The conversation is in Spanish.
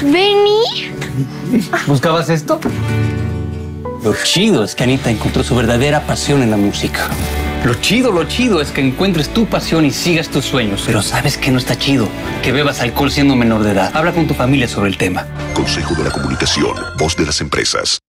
¿Benny? ¿Buscabas esto? Lo chido es que Anita encontró su verdadera pasión en la música. Lo chido es que encuentres tu pasión y sigas tus sueños. Pero ¿sabes qué no está chido? Que bebas alcohol siendo menor de edad. Habla con tu familia sobre el tema. Consejo de la Comunicación, voz de las empresas.